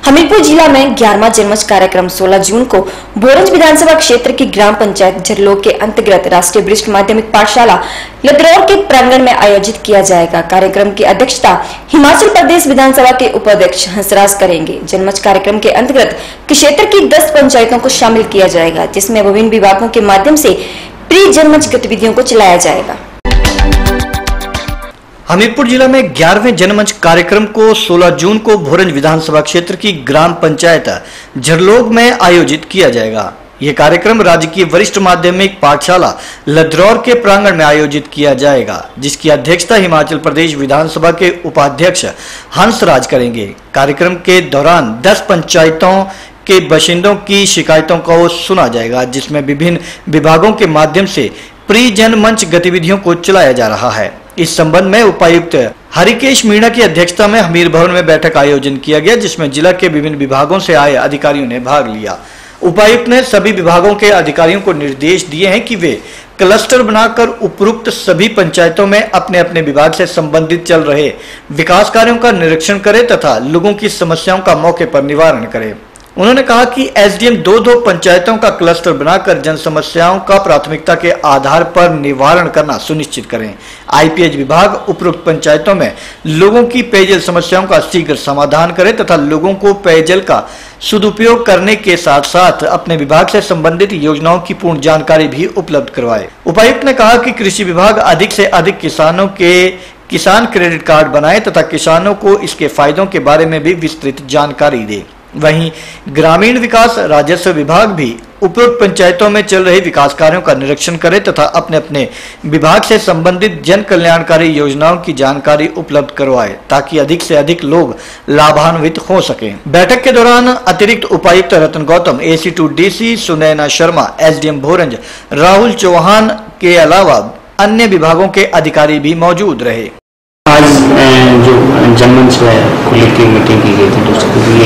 हमीरपुर जिला में 11वां जनमंच कार्यक्रम 16 जून को भोरंज विधानसभा क्षेत्र की ग्राम पंचायत झरलोग के अंतर्गत राष्ट्रीय वरिष्ठ माध्यमिक पाठशाला लद्रौर के प्रांगण में आयोजित किया जाएगा। कार्यक्रम की अध्यक्षता हिमाचल प्रदेश विधानसभा के उपाध्यक्ष हंसराज करेंगे। जनमंच कार्यक्रम के अंतर्गत क्षेत्र की 10 पंचायतों को शामिल किया जाएगा, जिसमें विभिन्न विभागों के माध्यम से प्री जनमंच गतिविधियों को चलाया जाएगा। हमीरपुर जिला में 11वें जनमंच कार्यक्रम को 16 जून को भोरंज विधानसभा क्षेत्र की ग्राम पंचायत झरलोग में आयोजित किया जाएगा। यह कार्यक्रम राजकीय वरिष्ठ माध्यमिक पाठशाला लद्रौर के प्रांगण में आयोजित किया जाएगा, जिसकी अध्यक्षता हिमाचल प्रदेश विधानसभा के उपाध्यक्ष हंसराज करेंगे। कार्यक्रम के दौरान 10 पंचायतों के बाशिंदों की शिकायतों को सुना जाएगा, जिसमें विभिन्न विभागों के माध्यम से प्री जनमंच गतिविधियों को चलाया जा रहा है। इस संबंध में उपायुक्त हरिकेश मीणा की अध्यक्षता में हमीर भवन में बैठक आयोजन किया गया, जिसमें जिला के विभिन्न विभागों से आए अधिकारियों ने भाग लिया। उपायुक्त ने सभी विभागों के अधिकारियों को निर्देश दिए हैं कि वे क्लस्टर बनाकर उपरोक्त सभी पंचायतों में अपने अपने विभाग से संबंधित चल रहे विकास कार्यों का निरीक्षण करें तथा लोगों की समस्याओं का मौके पर निवारण करें। उन्होंने कहा कि एसडीएम दो पंचायतों का क्लस्टर बनाकर जन समस्याओं का प्राथमिकता के आधार पर निवारण करना सुनिश्चित करें। आईपीएच विभाग उपरोक्त पंचायतों में लोगों की पेयजल समस्याओं का शीघ्र समाधान करे तथा लोगों को पेयजल का सदुपयोग करने के साथ साथ अपने विभाग से संबंधित योजनाओं की पूर्ण जानकारी भी उपलब्ध करवाए। उपायुक्त ने कहा कि कृषि विभाग अधिक से अधिक किसानों के किसान क्रेडिट कार्ड बनाए तथा किसानों को इसके फायदों के बारे में भी विस्तृत जानकारी दे। वहीं ग्रामीण विकास राजस्व विभाग भी उपरोक्त पंचायतों में चल रहे विकास कार्यों का निरीक्षण करे तथा अपने अपने विभाग से संबंधित जन कल्याणकारी योजनाओं की जानकारी उपलब्ध करवाए, ताकि अधिक से अधिक लोग लाभान्वित हो सकें। बैठक के दौरान अतिरिक्त उपायुक्त रतन Gautam, AC2 DC Sunaina Sharma, SDM Bhoranj Rahul Chauhan के अलावा अन्य विभागों के अधिकारी भी मौजूद रहे। आज जो जनमंच को लेकर मीटिंग की गई थी, तो उसके लिए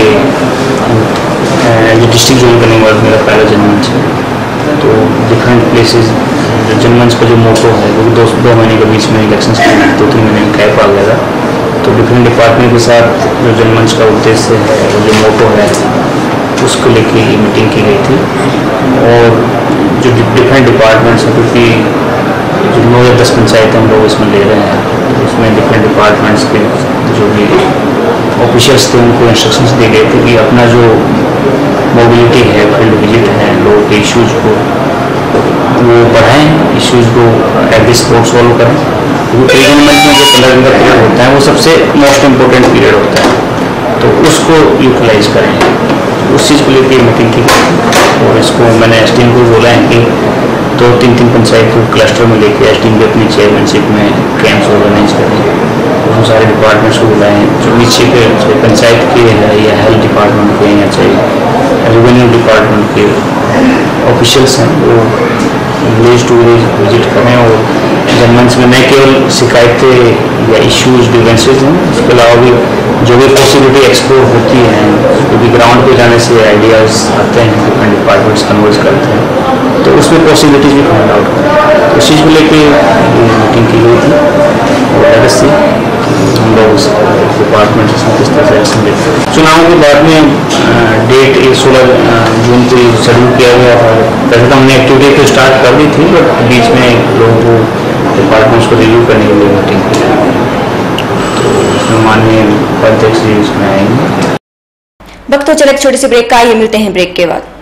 जो डिस्ट्रिक्ट जोन करने वाला मेरा पहला जनमंच है, तो डिफरेंट प्लेसेस जनमंच का जो मोटो है वो 2 महीने के बीच में इलेक्शन के 2-3 महीने में गैप आ गया था, तो डिफरेंट डिपार्टमेंट के साथ जो जनमंच का उद्देश्य है वो जो मोटो है उसको लेकर मीटिंग की गई थी। और जो डिफरेंट डिपार्टमेंट्स हैं, क्योंकि जो 9 या 10 पंचायतें हम लोग इसमें ले रहे हैं, तो उसमें डिफरेंट डिपार्टमेंट्स के जो भी ऑफिशियल्स थे उनको इंस्ट्रक्शंस दिए गए थे कि अपना जो मोबिलिटी है, फील्ड विजिट है, लोगों के इश्यूज़ को वो बढ़ाएं, इश्यूज़ को एट द स्पॉट सॉल्व करें। क्योंकि प्री जनमंच में जो 15 दिन का पीरियड होता है वो सबसे मोस्ट इम्पोर्टेंट पीरियड होता है, तो उसको यूटिलाइज करें। उस चीज़ को लेकर मीटिंग की और इसको मैंने एसडीएम को बोला है कि 2-3 पंचायत को क्लस्टर में लेकर एसडीएम भी अपनी चेयरमैनशिप में कैंप्स ऑर्गेनाइज करें। हम सारे डिपार्टमेंट्स को बुलाएं, जो नीचे के पंचायत के है या हेल्थ डिपार्टमेंट के या चाहे रेवेन्यू डिपार्टमेंट के ऑफिशियल्स हैं, वो विलेज टू विलेज विजिट करें। और जनमंच में न केवल शिकायतें या इश्यूज डिवेंसेज हैं, इसके अलावा भी जो भी पॉसिबिलिटी एक्सप्लोर होती है, क्योंकि ग्राउंड पे जाने से आइडियाज़ आते हैं, डिफरेंट डिपार्टमेंट्स कन्वर्स करते हैं, तो उसमें पॉसिबिलिटीज भी फाइंड आउट करें। तो इस चीज़ को लेकर मीटिंग की गई थी और ऐसे हम लोग उस डिपार्टमेंट से किस तरह से एक्शन लेते हैं। चुनाव के बाद में डेट 16 जून को शेड्यूल किया गया था। वैसे तो हमने एक्टिविटी तो स्टार्ट कर दी थी, बट बीच में लोगों को डिपार्टमेंट्स को रिव्यू करने के लिए मीटिंग की, तो उसमें माननीय उपाध्यक्ष जी उसमें आएंगे। वक्त हो चले छोटे से ब्रेक का, ये मिलते हैं ब्रेक के बाद।